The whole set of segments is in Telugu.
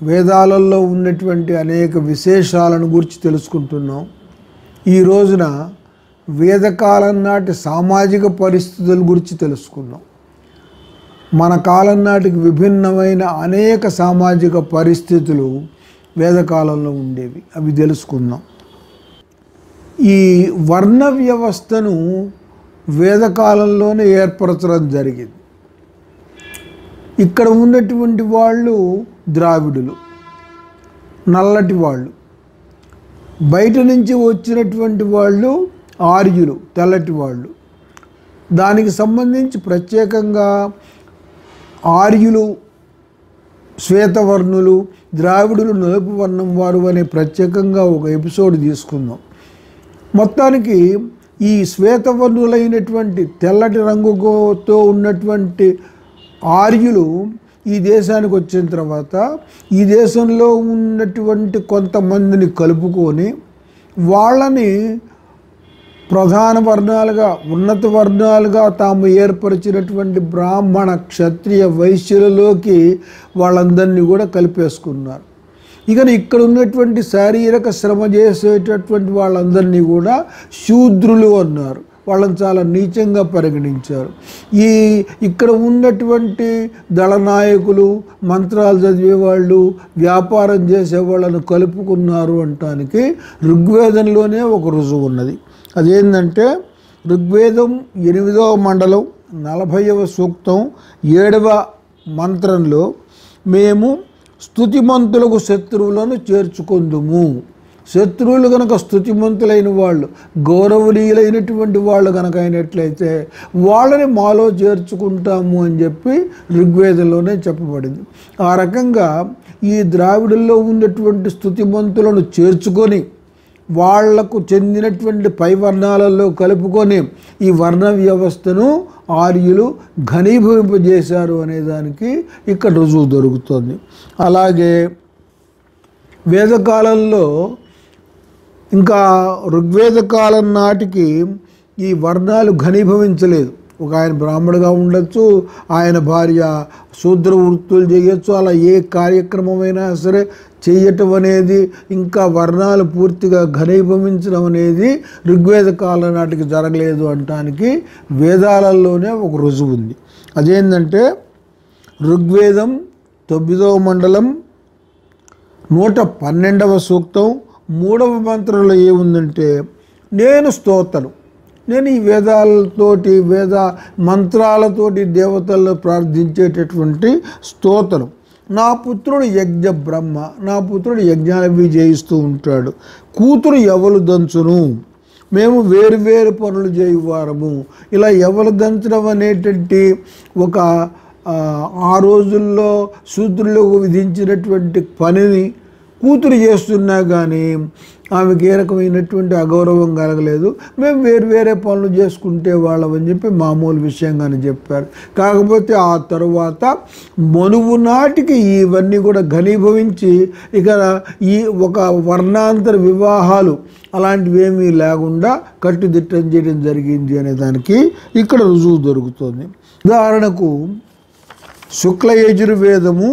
వేదాలలో ఉన్నటువంటి అనేక విశేషాలను గురించి తెలుసుకుంటున్నాం. ఈ రోజున వేదకాలం నాటి సామాజిక పరిస్థితుల గురించి తెలుసుకుందాం. మన కాలం నాటికి విభిన్నమైన అనేక సామాజిక పరిస్థితులు వేదకాలంలో ఉండేవి, అవి తెలుసుకుందాం. ఈ వర్ణ వ్యవస్థను వేదకాలంలోనే ఏర్పరచడం జరిగింది. ఇక్కడ ఉన్నటువంటి వాళ్ళు ద్రావిడులు, నల్లటి వాళ్ళు. బయట నుంచి వచ్చినటువంటి వాళ్ళు ఆర్యులు, తెల్లటి వాళ్ళు. దానికి సంబంధించి ప్రత్యేకంగా ఆర్యులు శ్వేతవర్ణులు, ద్రావిడులు నలుపు వర్ణం వారు అనే ప్రత్యేకంగా ఒక ఎపిసోడ్ తీసుకుందాం. మొత్తానికి ఈ శ్వేతవర్ణులైనటువంటి తెల్లటి రంగుతో ఉన్నటువంటి ఆర్యులు ఈ దేశానికి వచ్చిన తర్వాత ఈ దేశంలో ఉన్నటువంటి కొంతమందిని కలుపుకొని వాళ్ళని ప్రధాన వర్ణాలుగా, ఉన్నత వర్ణాలుగా తాము ఏర్పరిచినటువంటి బ్రాహ్మణ, క్షత్రియ, వైశ్యులలోకి వాళ్ళందరినీ కూడా కలిపేసుకున్నారు. ఇక ఇక్కడ ఉన్నటువంటి శారీరక శ్రమ చేసేటటువంటి వాళ్ళందరినీ కూడా శూద్రులు అన్నారు. వాళ్ళని చాలా నీచంగా పరిగణించారు. ఇక్కడ ఉన్నటువంటి దళనాయకులు, మంత్రాలు చదివేవాళ్ళు, వ్యాపారం చేసేవాళ్ళను కలుపుకున్నారు అనటానికి ఋగ్వేదంలోనే ఒక రుజువు ఉన్నది. అదేంటంటే ఋగ్వేదం 8వ మండలం 40వ సూక్తం 7వ మంత్రంలో మేము స్తుతిమంతులకు శత్రువులను చేర్చుకొందుము. శత్రువులు కనుక స్తుతిమంతులైన వాళ్ళు, గౌరవనీయులైనటువంటి వాళ్ళు కనుక అయినట్లయితే వాళ్ళని మాలో చేర్చుకుంటాము అని చెప్పి ఋగ్వేదంలోనే చెప్పబడింది. ఆ రకంగా ఈ ద్రావిడుల్లో ఉన్నటువంటి స్తుతిమంతులను చేర్చుకొని వాళ్లకు చెందినటువంటి పై వర్ణాలలో కలుపుకొని ఈ వర్ణ వ్యవస్థను ఆర్యులు ఘనీభవింపజేశారు అనేదానికి ఇక్కడ రుజువు దొరుకుతుంది. అలాగే వేదకాలంలో ఇంకా ఋగ్వేద కాలం నాటికి ఈ వర్ణాలు ఘనీభవించలేదు. ఒక ఆయన బ్రాహ్మడుగా ఉండొచ్చు, ఆయన భార్య శూద్ర వృత్తులు చేయొచ్చు. అలా ఏ కార్యక్రమమైనా సరే చేయటం అనేది, ఇంకా వర్ణాలు పూర్తిగా ఘనీభవించడం అనేది ఋగ్వేద కాలం నాటికి జరగలేదు అనటానికి వేదాలలోనే ఒక రుజువు ఉంది. అదేంటంటే ఋగ్వేదం 9వ మండలం 112వ సూక్తం 3వ మంత్రంలో ఏముందంటే, నేను స్తోతను, నేను ఈ వేదాలతోటి, వేద మంత్రాలతోటి దేవతలను ప్రార్థించేటటువంటి స్తోతను. నా పుత్రుడు యజ్ఞ బ్రహ్మ, నా పుత్రుడు యజ్ఞాలవి చేయిస్తూ ఉంటాడు. కూతురు ఎవరు దంచును, మేము వేరు వేరు పనులు చేయువారము. ఇలా ఎవరు దంచడం అనేటువంటి ఒక ఆ రోజుల్లో శూద్రులకు విధించినటువంటి పనిని కూతురు చేస్తున్నా కానీ ఆమెకి ఏ రకమైనటువంటి అగౌరవం కలగలేదు. మేము వేరు వేరే పనులు చేసుకుంటే వాళ్ళమని చెప్పి మామూలు విషయంగానే చెప్పారు. కాకపోతే ఆ తరువాత మనువు నాటికి ఇవన్నీ కూడా ఘనీభవించి ఇక ఈ ఒక వర్ణాంతర వివాహాలు అలాంటివి ఏమీ లేకుండా కట్టుదిట్టం చేయడం జరిగింది అనే దానికి ఇక్కడ రుజువు దొరుకుతుంది. ఉదాహరణకు శుక్ల యజుర్వేదము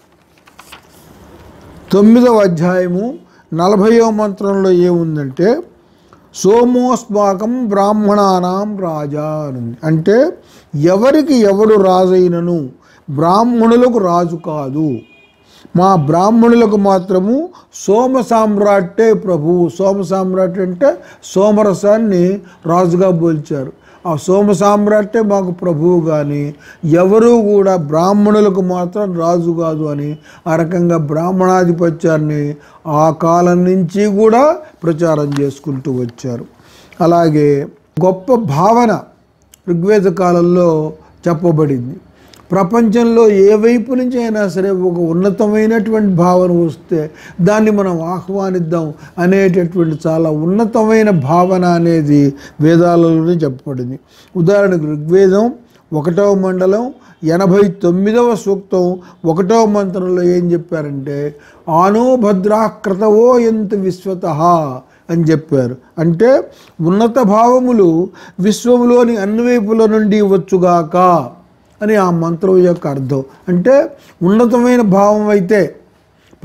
9వ అధ్యాయము 40వ మంత్రంలో ఏముందంటే, సోమోస్మాకం బ్రాహ్మణానాం రాజా అని. అంటే ఎవరికి ఎవడు రాజైనను బ్రాహ్మణులకు రాజు కాదు, మా బ్రాహ్మణులకు మాత్రము సోమ సామ్రాట్టే ప్రభువు. సోమ సామ్రాట్ అంటే సోమరసాన్ని రాజుగా పోల్చారు. ఆ సోమ సామ్రాట్టే మాకు ప్రభువు, కానీ ఎవరూ కూడా బ్రాహ్మణులకు మాత్రం రాజు కాదు అని ఆ రకంగా బ్రాహ్మణాధిపత్యాన్ని ఆ కాలం నుంచి కూడా ప్రచారం చేసుకుంటూ వచ్చారు. అలాగే గొప్ప భావన ఋగ్వేద కాలంలో చెప్పబడింది. ప్రపంచంలో ఏ వైపు నుంచి అయినా సరే ఒక ఉన్నతమైనటువంటి భావన వస్తే దాన్ని మనం ఆహ్వానిద్దాం అనేటటువంటి చాలా ఉన్నతమైన భావన అనేది వేదాలలోనే చెప్పబడింది. ఉదాహరణకు ఋగ్వేదం 1వ మండలం 89వ సూక్తం 1వ మంత్రంలో ఏం చెప్పారంటే, ఆనో భద్రాకృతవో ఎంత విశ్వతః అని చెప్పారు. అంటే ఉన్నత భావములు విశ్వంలోని అన్ని వైపుల నుండి వచ్చుగాక అని ఆ మంత్రం యొక్క అర్థం. అంటే ఉన్నతమైన భావం అయితే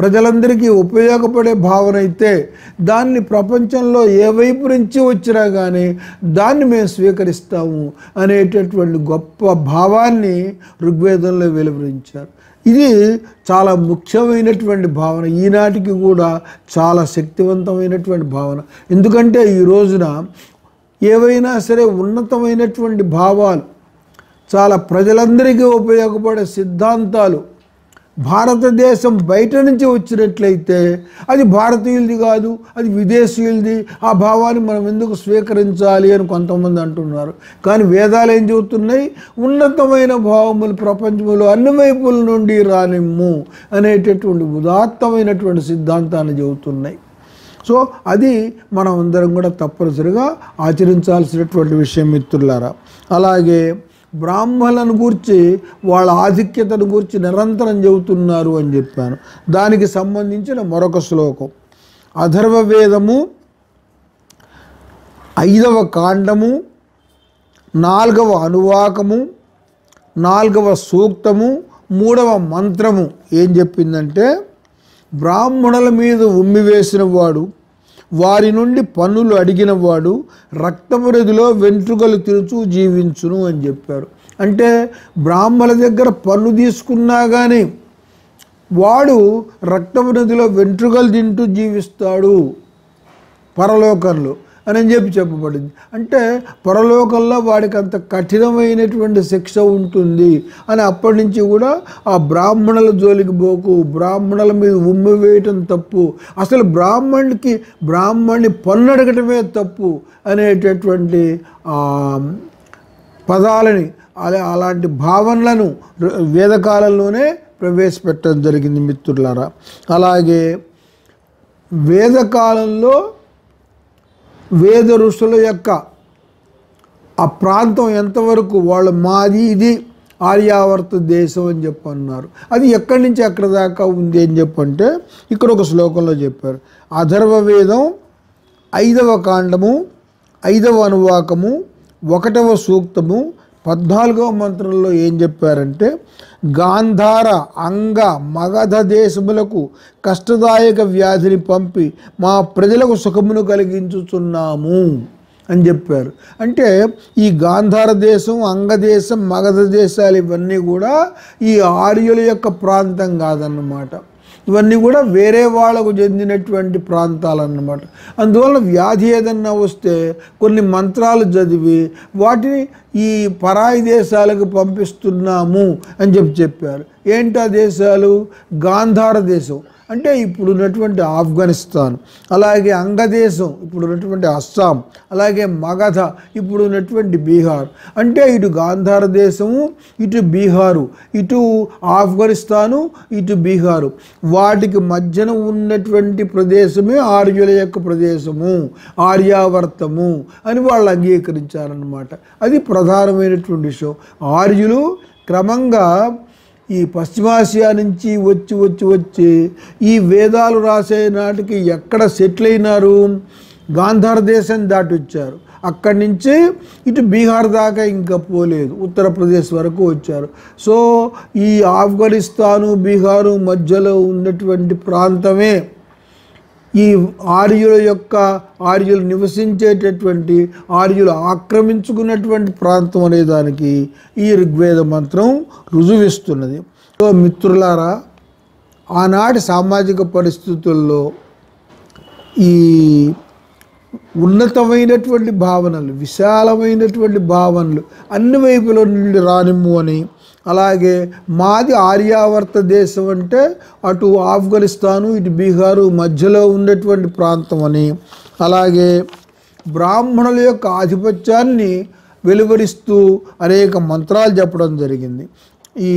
ప్రజలందరికీ ఉపయోగపడే భావన అయితే దాన్ని ప్రపంచంలో ఏ వైపు నుంచి వచ్చినా కానీ దాన్ని మేము స్వీకరిస్తాము అనేటటువంటి గొప్ప భావాన్ని ఋగ్వేదంలో వెలువరించారు. ఇది చాలా ముఖ్యమైనటువంటి భావన, ఈనాటికి కూడా చాలా శక్తివంతమైనటువంటి భావన. ఎందుకంటే ఈ రోజున ఏవైనా సరే ఉన్నతమైనటువంటి భావాలు, చాలా ప్రజలందరికీ ఉపయోగపడే సిద్ధాంతాలు భారతదేశం బయట నుంచి వచ్చినట్లయితే అది భారతీయులది కాదు, అది విదేశీయులది, ఆ భావాన్ని మనం ఎందుకు స్వీకరించాలి అని కొంతమంది అంటున్నారు. కానీ వేదాలు ఏం చెబుతున్నాయి? ఉన్నతమైన భావములు ప్రపంచంలో అన్ని వైపుల నుండి రానిమ్ము అనేటటువంటి ఉదాత్తమైనటువంటి సిద్ధాంతాన్ని చెబుతున్నాయి. సో అది మనం అందరం కూడా తప్పనిసరిగా ఆచరించాల్సినటువంటి విషయం మిత్రులారా. అలాగే బ్రాహ్మణులను గూర్చి వాళ్ళ ఆధిక్యతను గూర్చి నిరంతరం చెబుతున్నారు అని చెప్పాను. దానికి సంబంధించిన మరొక శ్లోకం అథర్వవేదము 5వ కాండము 4వ అనువాకము 4వ సూక్తము 3వ మంత్రము ఏం చెప్పిందంటే, బ్రాహ్మణుల మీద ఉమ్మివేసిన వాడు, వారి నుండి పన్నులు అడిగిన వాడు రక్తపు నదిలో వెంట్రుకలు తిరుచు జీవించును అని చెప్పారు. అంటే బ్రాహ్మణుల దగ్గర పన్ను తీసుకున్నా కానీ వాడు రక్తపు నదిలో వెంట్రుకలు తింటూ జీవిస్తాడు పరలోకంలో అని చెప్పబడింది. అంటే పరలోకంలో వాడికి అంత కఠినమైనటువంటి శిక్ష ఉంటుంది అని అప్పటి నుంచి కూడా ఆ బ్రాహ్మణుల జోలికి పోకు, బ్రాహ్మణుల మీద ఉమ్మి వేయటం తప్పు, అసలు బ్రాహ్మణ్ణి పన్ను అడగటమే తప్పు అనేటటువంటి పదాలని అలాంటి భావనలను వేదకాలంలోనే ప్రవేశపెట్టడం జరిగింది మిత్రులారా. అలాగే వేదకాలంలో వేద ఋషుల యొక్క ఆ ప్రాంతం ఎంతవరకు వాళ్ళు మాది ఇది ఆర్యావర్త దేశం అని చెప్పన్నారు. అది ఎక్కడి నుంచి ఎక్కడి దాకా ఉంది అని చెప్పంటే ఇక్కడ ఒక శ్లోకంలో చెప్పారు. అథర్వవేదం 5వ కాండము 5వ అనువాకము 1వ సూక్తము 14వ మంత్రంలో ఏం చెప్పారంటే, గాంధార అంగ మగధ దేశములకు కష్టదాయక వ్యాధిని పంపి మా ప్రజలకు సుఖమును కలిగించుచున్నాము అని చెప్పారు. అంటే ఈ గాంధార దేశం, అంగదేశం, మగధ దేశాలు ఇవన్నీ కూడా ఈ ఆర్యుల యొక్క ప్రాంతం కాదన్నమాట. ఇవన్నీ కూడా వేరే వాళ్ళకు చెందినటువంటి ప్రాంతాలన్నమాట. అందువల్ల వ్యాధి ఏదన్నా వస్తే కొన్ని మంత్రాలు చదివి వాటిని ఈ పరాయి దేశాలకు పంపిస్తున్నాము అని చెప్పారు. ఏంటా దేశాలు? గాంధార దేశం అంటే ఇప్పుడు ఉన్నటువంటి ఆఫ్ఘనిస్తాన్, అలాగే అంగదేశం ఇప్పుడు ఉన్నటువంటి అస్సాం, అలాగే మగధ ఇప్పుడు ఉన్నటువంటి బీహార్. అంటే ఇటు గాంధార దేశము, ఇటు బీహారు, ఇటు ఆఫ్ఘనిస్తాను, ఇటు బీహారు, వాటికి మధ్యన ఉన్నటువంటి ప్రదేశమే ఆర్యుల యొక్క ప్రదేశము, ఆర్యావర్తము అని వాళ్ళు అంగీకరించారన్నమాట. అది ప్రధానమైనటువంటి విషయం. ఆర్యులు క్రమంగా ఈ పశ్చిమాసియా నుంచి వచ్చి ఈ వేదాలు రాసే నాటికి ఎక్కడ సెటిల్ అయినారు? గాంధార దేశం దాటి వచ్చారు. అక్కడి నుంచి ఇటు బీహార్ దాకా ఇంకా పోలేదు, ఉత్తరప్రదేశ్ వరకు వచ్చారు. సో ఈ ఆఫ్ఘనిస్తాను బీహారు మధ్యలో ఉన్నటువంటి ప్రాంతమే ఈ ఆర్యులు నివసించేటటువంటి, ఆర్యులు ఆక్రమించుకున్నటువంటి ప్రాంతం అనే దానికి ఈ ఋగ్వేద మంత్రం రుజువిస్తున్నది. సో మిత్రులారా, ఆనాటి సామాజిక పరిస్థితుల్లో ఈ ఉన్నతమైనటువంటి భావనలు, విశాలమైనటువంటి భావనలు అన్ని వైపుల నుండి రానిమ్ము అని, అలాగే మాది ఆర్యావర్త దేశం అంటే అటు ఆఫ్ఘనిస్తాను ఇటు బీహారు మధ్యలో ఉన్నటువంటి ప్రాంతం అని, అలాగే బ్రాహ్మణుల యొక్క ఆధిపత్యాన్ని వెలువరిస్తూ అనేక మంత్రాలు చెప్పడం జరిగింది. ఈ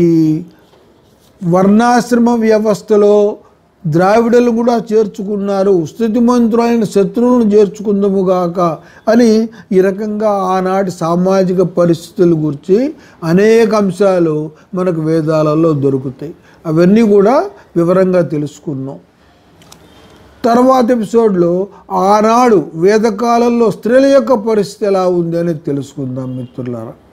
వర్ణాశ్రమ వ్యవస్థలో ద్రావిడలు కూడా చేర్చుకున్నారు. స్థితిమంతులైన శత్రువులను చేర్చుకుందాముగాక అని ఈ రకంగా ఆనాటి సామాజిక పరిస్థితుల గురించి అనేక అంశాలు మనకు వేదాలలో దొరుకుతాయి. అవన్నీ కూడా వివరంగా తెలుసుకున్నాం. తర్వాత ఎపిసోడ్లో ఆనాడు వేదకాలంలో స్త్రీల యొక్క పరిస్థితి ఎలా ఉంది అనేది తెలుసుకుందాం మిత్రులారా.